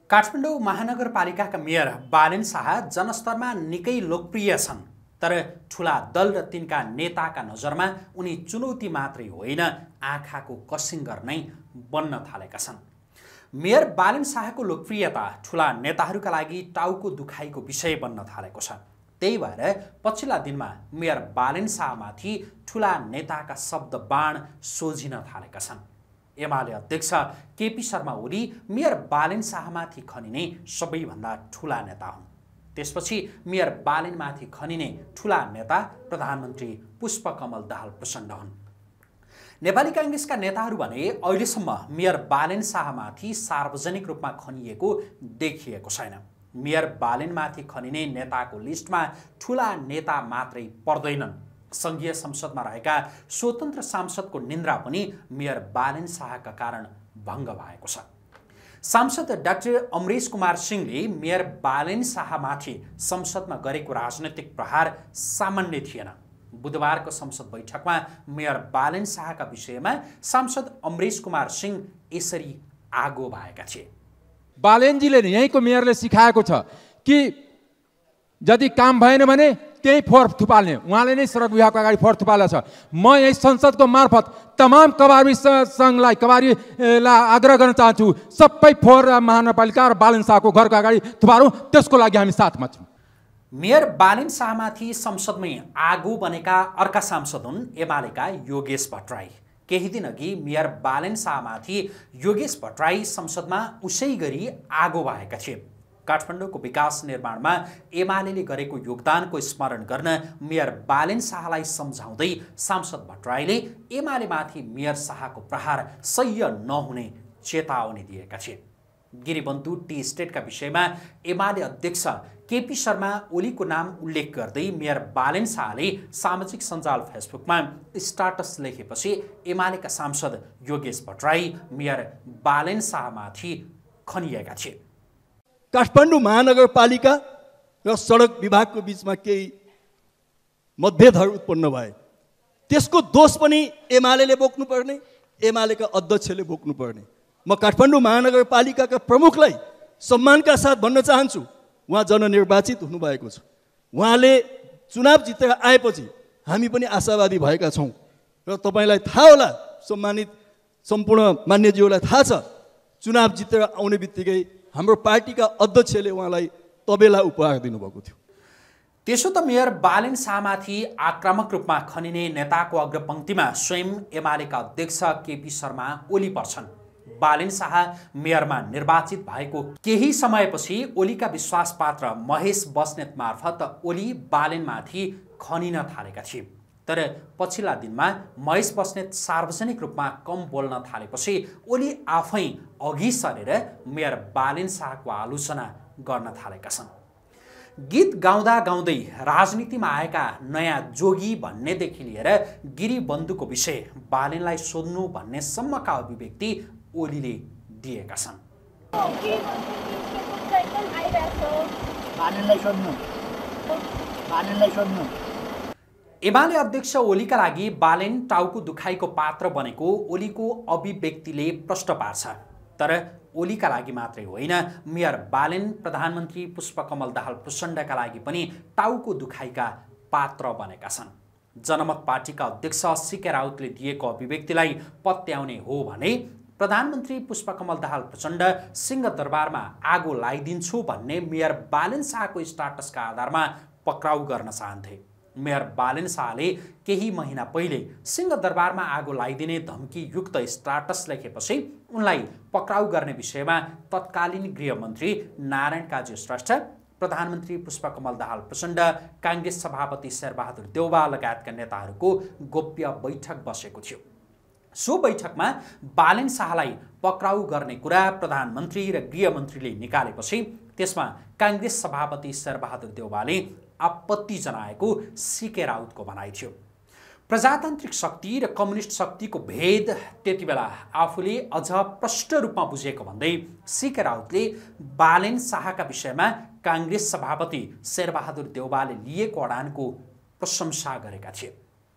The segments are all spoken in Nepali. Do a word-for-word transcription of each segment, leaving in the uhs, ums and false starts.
काठमाडौँ महानगरपालिकाका मेयर बालेन शाह जनस्तरमा निकै लोकप्रिय छन्, तर ठुला दल र तिनका नेताका नजरमा उनी चुनौती मात्रै होइन, आँखाको कसिङ्गर नै बन्न थालेका छन्। मेयर बालेन शाहको लोकप्रियता ठुला नेताहरूका लागि टाउको दुखाइको विषय बन्न थालेको छ। त्यही भएर पछिल्ला दिनमा मेयर बालेन शाहमाथि ठुला नेताका शब्द बाण सोझिन थालेका छन्। एमाले अध्यक्ष केपी शर्मा ओली मेयर बालेन शाहमाथि खनिने सबैभन्दा ठुला नेता हुन्। त्यसपछि मेयर बालेनमाथि खनिने ठुला नेता प्रधानमन्त्री पुष्पकमल दाहाल प्रचण्ड हुन्। नेपाली कांग्रेसका नेताहरू भने अहिलेसम्म मेयर बालेन शाहमाथि सार्वजनिक रूपमा खनिएको देखिएको छैन। मेयर बालेनमाथि खनिने नेताको लिस्टमा ठुला नेता मात्रै पर्दैनन्। संघीय संसदमा रहेका स्वतन्त्र सांसदको निन्द्रा पनि मेयर बालेन शाहका कारण भङ्ग भएको छ। सांसद डाक्टर अमरेश कुमार सिंहले मेयर बालेन शाहमाथि संसदमा गरेको राजनैतिक प्रहार सामान्य थिएन। बुधबारको संसद बैठकमा मेयर बालेन शाहका विषयमा सांसद अमरेश कुमार सिंह यसरी आगो भएका थिए। बालेनजीले यहीँको मेयरले सिकाएको छ कि यदि काम भएन भने त्यही फोहोर थुपाल्ने, उहाँले नै सडक विभागको अगाडि फोहोर थुपालेको छ। म यही संसदको मार्फत तमाम कबारी सङ्घलाई कबारीलाई आग्रह गर्न चाहन्छु, सबै फोहोर महानगरपालिका र बालेन शाहको घरको अगाडि थुपारौँ, त्यसको लागि हामी साथमा छौँ। मेयर बालेन शाहमाथि संसदमै आगो बनेका अर्का सांसद हुन् एमालेका योगेश भट्टराई। केही दिन अघि मेयर बालेन शाहमाथि योगेश भट्टराई संसदमा उसै गरी आगो भएका थिए। काठमाडौँको विकास निर्माणमा एमालेले गरेको योगदानको स्मरण गर्न मेयर बालेन शाहलाई सम्झाउँदै सांसद भट्टराईले एमालेमाथि मेयर शाहको प्रहार सह्य नहुने चेतावनी दिएका थिए। गिरिबन्धु टी स्टेटका विषयमा एमाले अध्यक्ष केपी शर्मा ओलीको नाम उल्लेख गर्दै मेयर बालेन शाहले सामाजिक सञ्जाल फेसबुकमा स्टाटस लेखेपछि एमालेका सांसद योगेश भट्टराई मेयर बालेन शाहमाथि खनिएका थिए। काठमाडौँ महानगरपालिका र सडक विभागको बीचमा केही मतभेदहरू उत्पन्न भए, त्यसको दोष पनि एमालेले बोक्नुपर्ने, एमालेका अध्यक्षले बोक्नुपर्ने। म काठमाडौँ महानगरपालिकाका प्रमुखलाई सम्मानका साथ भन्न चाहन्छु, उहाँ जननिर्वाचित हुनुभएको छ। उहाँले चुनाव जितेर आएपछि हामी पनि आशावादी भएका छौँ र तपाईँलाई थाहा होला, सम्मानित सम्पूर्ण मान्यज्यूलाई थाहा छ, चुनाव जितेर आउने बित्तिकै हाम्रो पार्टीका अध्यक्षले उहाँलाई तबेला उपहार दिनुभएको थियो। त्यसो त मेयर बालेन शाहमाथि आक्रामक रूपमा खनिने नेताको अग्रपङ्क्तिमा स्वयं एमालेका अध्यक्ष केपी शर्मा ओली पर्छन्। बालेन शाह मेयरमा निर्वाचित भएको केही समयपछि ओलीका विश्वासपात्र महेश बस्नेत मार्फत ओली बालेनमाथि खनिन थालेका थिए। तर पछिल्ला दिनमा महेश बस्नेत सार्वजनिक रूपमा कम बोल्न थालेपछि ओली आफै अघि सरेर मेयर बालेन शाहको आलोचना गर्न थालेका छन्। गीत गाउँदा गाउँदै राजनीतिमा आएका नयाँ जोगी भन्नेदेखि लिएर गिरिबन्धुको विषय बालेनलाई सोध्नु भन्नेसम्मका अभिव्यक्ति ओलीले दिएका छन्। एमाले अध्यक्ष ओलीका लागि बालेन टाउको दुखाइको पात्र बनेको ओलीको अभिव्यक्तिले प्रश्न पार्छ। तर ओलीका लागि मात्रै होइन, मेयर बालेन प्रधानमन्त्री पुष्पकमल दाहाल प्रचण्डका लागि पनि टाउको दुखाइका पात्र बनेका छन्। जनमत पार्टीका अध्यक्ष सीके राउतले दिएको अभिव्यक्तिलाई पत्याउने हो भने प्रधानमन्त्री पुष्पकमल दाहाल प्रचण्ड सिंहदरबारमा आगो लगाइदिन्छु भन्ने मेयर बालेन शाहको स्टाटसका आधारमा पक्राउ गर्न चाहन्थे। मेयर बालेन शाहले केही महिना पहिले सिंहदरबारमा आगो लगाइदिने धम्कीयुक्त स्टाटस लेखेपछि उनलाई पक्राउ गर्ने विषयमा तत्कालीन गृहमन्त्री नारायण काजी श्रेष्ठ, प्रधानमन्त्री पुष्पकमल दाहाल प्रचण्ड, कांग्रेस सभापति शेरबहादुर देउवा लगायतका नेताहरूको गोप्य बैठक बसेको थियो। सो बैठकमा बालेन शाहलाई पक्राउ गर्ने कुरा प्रधानमन्त्री र गृहमन्त्रीले निकालेपछि त्यसमा कांग्रेस सभापति शेरबहादुर देउवाले आपत्ति जनाएको सीके राउतको भनाइ थियो। प्रजातान्त्रिक शक्ति र कम्युनिस्ट शक्तिको भेद त्यति बेला आफूले अझ प्रष्ट रूपमा बुझेको भन्दै सीके राउतले बालेन शाहका विषयमा कांग्रेस सभापति शेरबहादुर देउवाले लिएको अडानको प्रशंसा गरेका थिए।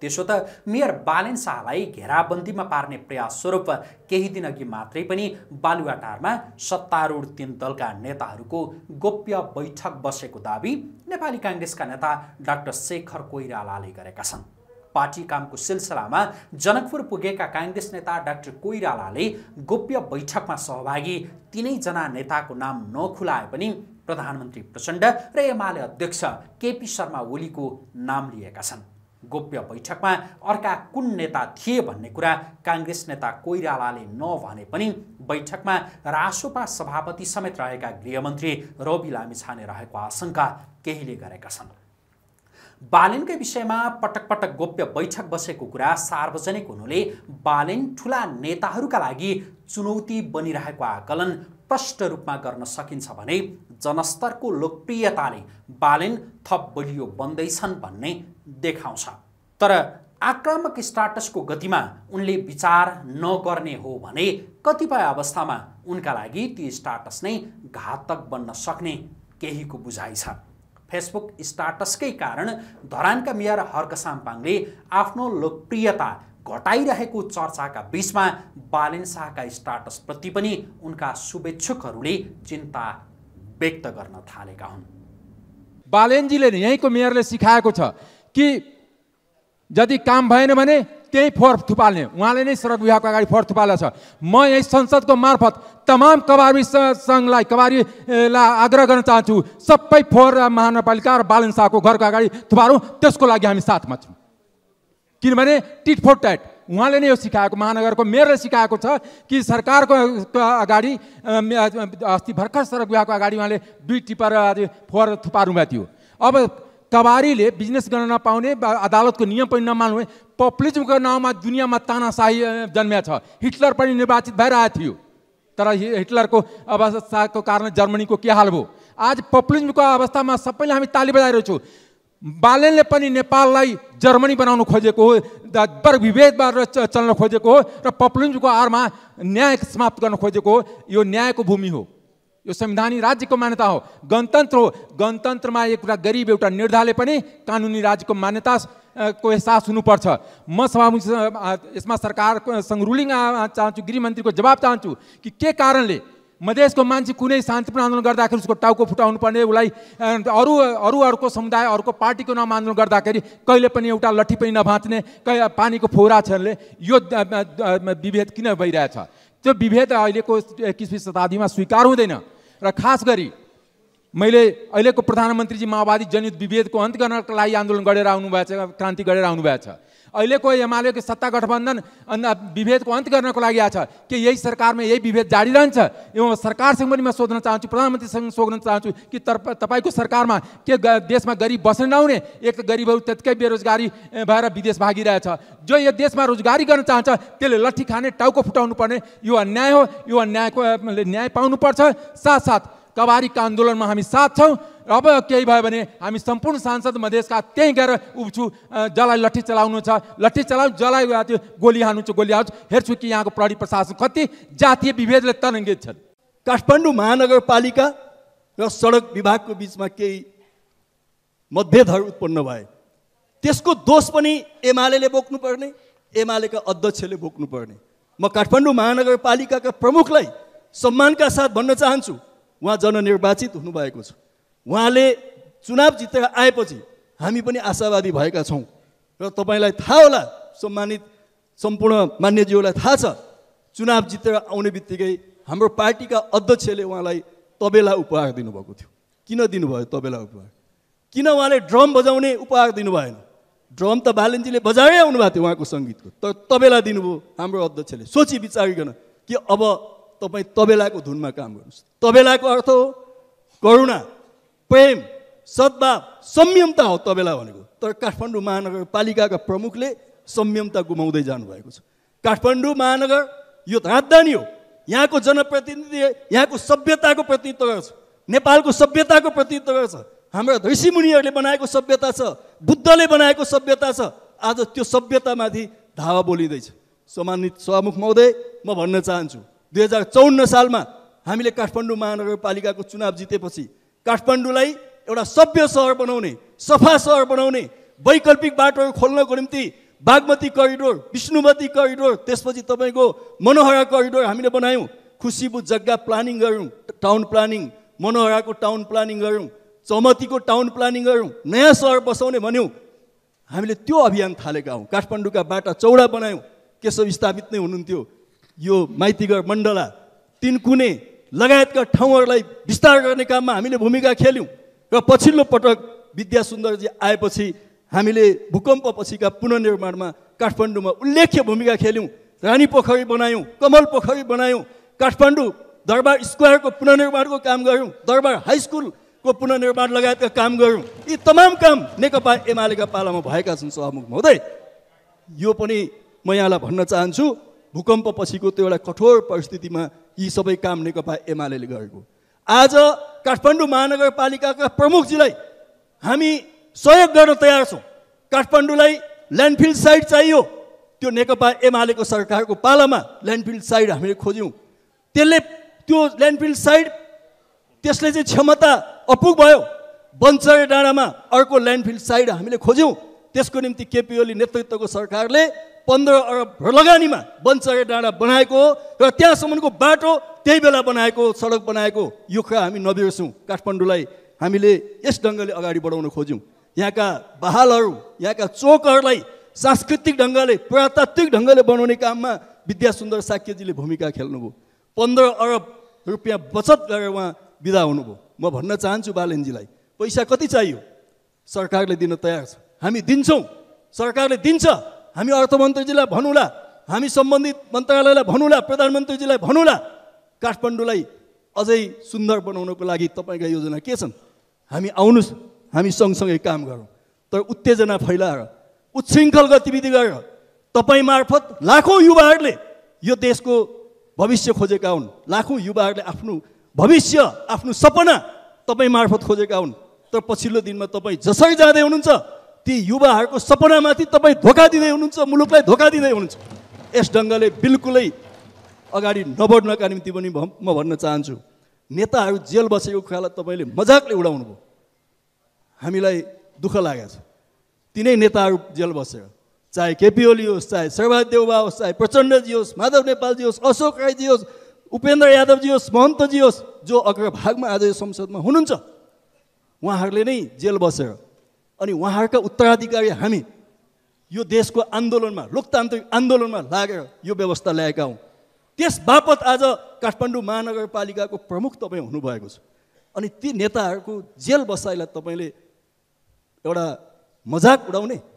त्यसो त मेयर बालेन शाहलाई घेराबन्दीमा पार्ने प्रयास स्वरूप केही दिन अघि मात्रै पनि बालुवाटारमा सत्तारूढ तीन दलका नेताहरूको गोप्य बैठक बसेको दाबी नेपाली काङ्ग्रेसका नेता डाक्टर शेखर कोइरालाले गरेका छन्। पार्टी कामको सिलसिलामा जनकपुर पुगेका काङ्ग्रेस नेता डाक्टर कोइरालाले गोप्य बैठकमा सहभागी तीनैजना नेताको नाम नखुलाए पनि प्रधानमन्त्री प्रचण्ड र एमाले अध्यक्ष केपी शर्मा ओलीको नाम लिएका छन्। गोप्य बैठकमा अर्का कुन नेता थिए भन्ने कुरा काङ्ग्रेस नेता कोइरालाले नभने पनि बैठकमा रासोपा सभापति समेत रहेका गृहमन्त्री रवि लामिछाने रहेको आशंका केहीले गरेका छन्। बालेनकै विषयमा पटक पटक गोप्य बैठक बसेको कुरा सार्वजनिक हुनुले बालेन ठुला नेताहरूका लागि चुनौती बनिरहेको आकलन प्रष्ट रूपमा गर्न सकिन्छ भने जनस्तरको लोकप्रियताले बालेन थप बलियो बन्दैछन् भन्ने देखाउँछ। तर आक्रामक स्टाटसको गतिमा उनले विचार नगर्ने हो भने कतिपय अवस्थामा उनका लागि ती स्टाटस नै घातक बन्न सक्ने केहीको बुझाइ छ। फेसबुक स्टाटसकै कारण धरानका मेयर हर्क साम्पाङले आफ्नो लोकप्रियता घटाइरहेको चर्चाका बीचमा बालेन शाहका स्टाटसप्रति पनि उनका शुभेच्छुकहरूले चिन्ता व्यक्त गर्न थालेका हुन्। बालेनजीले यहीँको मेयरले सिकाएको छ कि यदि काम भएन भने त्यही फोहोर थुपाल्ने, उहाँले नै सडक विभागको अगाडि फोहोर थुपालेको छ। म यही संसदको मार्फत तमाम कबारी सङ्घलाई कबारीलाई आग्रह गर्न चाहन्छु, सबै फोहोर महानगरपालिका र बालेन शाहको घरको अगाडि थुपारौँ, त्यसको लागि हामी साथमा छौँ। किनभने टिट फोर ट्याट उहाँले नै यो सिकाएको, महानगरको मेयरले सिकाएको छ कि सरकारको अगाडि अस्ति भर्खर सडक विभागको अगाडि उहाँले दुई टिपर फोहोर थुपार्नु भएको थियो। अब कबारीले बिजनेस गर्न नपाउने, अदालतको नियम पनि नमान्ने, पपुलिजमको नाउँमा दुनियाँमा तानाशाही जन्मिया छ। हिटलर पनि निर्वाचित भइरहेको थियो, तर हिटलरको अवस्थाको कारण जर्मनीको के हाल भयो। आज पपुलिजमको अवस्थामा सबैले हामी ताली बजाइरहेको छौँ। बालेनले पनि नेपाललाई जर्मनी बनाउनु खोजेको हो, वर्ग विभेदबाट चल्न खोजेको हो र पपुलिजमको आरमा न्याय समाप्त गर्न खोजेको हो। यो न्यायको भूमि हो, यो संवैधानिक राज्यको मान्यता हो, गणतन्त्र हो। गणतन्त्रमा एउटा गरिब एउटा निर्धाले पनि कानुनी राज्यको मान्यता को एहसास हुनुपर्छ। म सभामुख यसमा सरकारसँग रुलिङ चाहन्छु, गृहमन्त्रीको जवाब चाहन्छु कि के कारणले मधेसको मान्छे कुनै शान्तिपूर्ण आन्दोलन गर्दाखेरि उसको टाउको फुटाउनु पर्ने, उसलाई अरू अरू अर्को समुदाय अर्को पार्टीको नाम आन्दोलन गर्दाखेरि कहिले पनि एउटा लट्ठी पनि नभाँच्ने, कहिले पानीको फोहरा छले, यो विभेद किन भइरहेछ? त्यो विभेद अहिलेको एक्काइसवीं शताब्दीमा स्वीकार हुँदैन। र खास गरी मैले अहिलेको प्रधानमन्त्रीजी माओवादी जनित विभेदको अन्त गर्नको लागि आन्दोलन गरेर आउनुभएको छ, क्रान्ति गरेर आउनुभएको छ। अहिलेको एमालेको सत्ता गठबन्धन विभेदको अन्त गर्नको लागि आएको छ कि यही सरकारमा यही विभेद जारी रहन्छ? यो सरकारसँग पनि म सोध्न चाहन्छु, प्रधानमन्त्रीसँग सोध्न चाहन्छु कि तपाईँको सरकारमा के देशमा गरिब बस्न नहुने? एक त गरिबहरू त्यतिकै बेरोजगारी भएर विदेश भागिरहेछ। जो यो देशमा रोजगारी गर्न चाहन्छ त्यसले लट्ठी खाने, टाउको फुटाउनु पर्ने, यो अन्याय हो। यो अन्यायको न्याय पाउनुपर्छ। साथसाथ कबारीका आन्दोलनमा हामी साथ छौँ। अब केही भयो भने हामी सम्पूर्ण सांसद मधेसका त्यहीँ गएर उब्छु, जसलाई लट्ठी चलाउनु छ लट्ठी चलाउ, जसलाई त्यो गोली हान्नु छ गोली हान्छु। हेर्छु कि यहाँको प्रहरी प्रशासन कति जातीय विभेदले तरङ्गित छन्। काठमाडौँ महानगरपालिका र सडक विभागको बिचमा केही मतभेदहरू उत्पन्न भए, त्यसको दोष पनि एमाले बोक्नुपर्ने, एमालेका अध्यक्षले बोक्नुपर्ने। म काठमाडौँ महानगरपालिकाका प्रमुखलाई सम्मानका साथ भन्न चाहन्छु, उहाँ जननिर्वाचित हुनुभएको छ। उहाँले चुनाव जितेर आएपछि हामी पनि आशावादी भएका छौँ र तपाईँलाई थाहा होला, सम्मानित सम्पूर्ण मान्यज्यूलाई थाहा छ, चुनाव जितेर आउने बित्तिकै हाम्रो पार्टीका अध्यक्षले उहाँलाई तबेला उपहार दिनुभएको थियो। किन दिनुभयो तबेला उपहार? किन उहाँले ड्रम बजाउने उपहार दिनु भएन? ड्रम त बालेनजीले बजाएरै आउनुभएको थियो उहाँको सङ्गीतको, तर तबेला दिनुभयो हाम्रो अध्यक्षले। सोची विचारिकन कि अब तपाईँ तबेलाको धुनमा काम गर्नुहोस्। तबेलाको अर्थ हो करुणा, प्रेम, सद्भाव, संयमता हो तबेला भनेको। तर काठमाडौँ महानगरपालिकाका प्रमुखले संयमता गुमाउँदै जानुभएको छ। काठमाडौँ महानगर यो राजधानी हो, यहाँको जनप्रतिनिधि यहाँको सभ्यताको प्रतिनिधित्व गर्छ, नेपालको सभ्यताको प्रतिनिधित्व गर्छ। हाम्रा ऋषिमुनिहरूले बनाएको सभ्यता छ, बुद्धले बनाएको सभ्यता छ। आज त्यो सभ्यतामाथि धावा बोलिँदैछ। सम्मानित सभामुख महोदय, म भन्न चाहन्छु, दुई हजार चौन्न सालमा हामीले काठमाडौँ महानगरपालिकाको चुनाव जितेपछि काठमाडौँलाई एउटा सभ्य सहर बनाउने, सफा सहर बनाउने, वैकल्पिक बाटोहरू खोल्नको निम्ति बागमती करिडोर, विष्णुमती करिडोर, त्यसपछि तपाईँको मनोहरा करिडोर हामीले बनायौँ। खुसीबु जग्गा प्लानिङ गऱ्यौँ, टाउन प्लानिङ, मनोहराको टाउन प्लानिङ गऱ्यौँ, चौमतीको टाउन प्लानिङ गऱ्यौँ, नयाँ सहर बसाउने भन्यौँ। हामीले त्यो अभियान थालेका हौँ। काठमाडौँका बाटा चौडा बनायौँ। केशव स्थापित नै हुनुहुन्थ्यो। यो माइतीगढ मण्डला, तिनकुने लगायतका ठाउँहरूलाई विस्तार गर्ने काममा हामीले भूमिका खेल्यौँ। र पछिल्लो पटक विद्या सुन्दरजी आएपछि हामीले भूकम्प पछिका पुनर्निर्माणमा काठमाडौँमा उल्लेख्य भूमिका खेल्यौँ। रानी पोखरी बनायौँ, कमल पोखरी बनायौँ, काठमाडौँ दरबार स्क्वायरको पुनर्निर्माणको काम गऱ्यौँ, दरबार हाई स्कुलको पुनर्निर्माण लगायतका काम गऱ्यौँ। यी तमाम काम नेकपा एमालेका पालामा भएका छन् सभामुख महोदय। यो पनि म यहाँलाई भन्न चाहन्छु, भूकम्प पछिको त्यो एउटा कठोर परिस्थितिमा यी सबै काम नेकपा एमालेले गरेको। आज काठमाडौँ महानगरपालिकाका प्रमुखजीलाई हामी सहयोग गर्न तयार छौँ। काठमाडौँलाई ल्यान्डफिल साइट चाहियो, त्यो नेकपा एमालेको सरकारको पालामा ल्यान्डफिल साइट हामीले खोज्यौँ। त्यसले त्यो ल्यान्डफिल साइट त्यसले चाहिँ क्षमता अपुग भयो। बन्चरे डाँडामा अर्को ल्यान्डफिल साइट हामीले खोज्यौँ। त्यसको निम्ति केपी ओली नेतृत्वको सरकारले पन्ध्र अरब लगानीमा बन्चरे डाँडा बनाएको हो र त्यहाँसम्मको बाटो त्यही बेला बनाएको, सडक बनाएको। यो कुरा हामी नबिर्सौँ। काठमाडौँलाई हामीले यस ढङ्गले अगाडि बढाउन खोज्यौँ। यहाँका बहालहरू, यहाँका चोकहरूलाई सांस्कृतिक ढङ्गले, पुरातात्विक ढङ्गले बनाउने काममा विद्या सुन्दर साक्यजीले भूमिका खेल्नुभयो। पन्ध्र अरब रुपियाँ बचत गरेर उहाँ बिदा हुनुभयो। म भन्न चाहन्छु बालेनजीलाई, पैसा कति चाहियो सरकारले दिन तयार छ, हामी दिन्छौँ। सरकारले दिन्छ, हामी अर्थमन्त्रीजीलाई भनौँला, हामी सम्बन्धित मन्त्रालयलाई भनौँला, प्रधानमन्त्रीजीलाई भनौँला। काठमाडौँलाई अझै सुन्दर बनाउनको लागि तपाईँका योजना के छन्? हामी आउनुहोस्, हामी सँगसँगै काम गरौँ। तर उत्तेजना फैलाएर, उच्छृङ्खल गतिविधि गरेर तपाईँ मार्फत लाखौँ युवाहरूले यो देशको भविष्य खोजेका हुन्। लाखौँ युवाहरूले आफ्नो भविष्य, आफ्नो सपना तपाईँ मार्फत खोजेका हुन्। तर पछिल्लो दिनमा तपाईँ जसरी जाँदै हुनुहुन्छ, ती युवाहरूको सपनामाथि तपाईँ धोका दिँदै हुनुहुन्छ, मुलुकलाई धोका दिँदै हुनुहुन्छ। यस ढङ्गले बिल्कुलै अगाडि नबढ्नका निम्ति पनि म भन्न चाहन्छु, नेताहरू जेल बसेको कुरालाई तपाईँले मजाकले उडाउनु भयो। हामीलाई दुःख लागेको छ। तिनै नेताहरू जेल बसेर, चाहे केपी ओली होस्, चाहे शेरबहादुर देउवा होस्, चाहे प्रचण्डजी होस्, माधव नेपालजी होस्, अशोक राईजी होस्, उपेन्द्र यादवजी होस्, महन्तजी होस्, जो अग्रभागमा आज यो संसदमा हुनुहुन्छ, उहाँहरूले नै जेल बसेर अनि उहाँहरूका उत्तराधिकारी हामी यो देशको आन्दोलनमा, लोकतान्त्रिक आन्दोलनमा लागेर यो व्यवस्था ल्याएका हौँ। त्यस बापत आज काठमाडौँ महानगरपालिकाको प्रमुख तपाईँ हुनुभएको छ। अनि ती नेताहरूको जेल बसाइलाई तपाईँले एउटा मजाक उडाउने,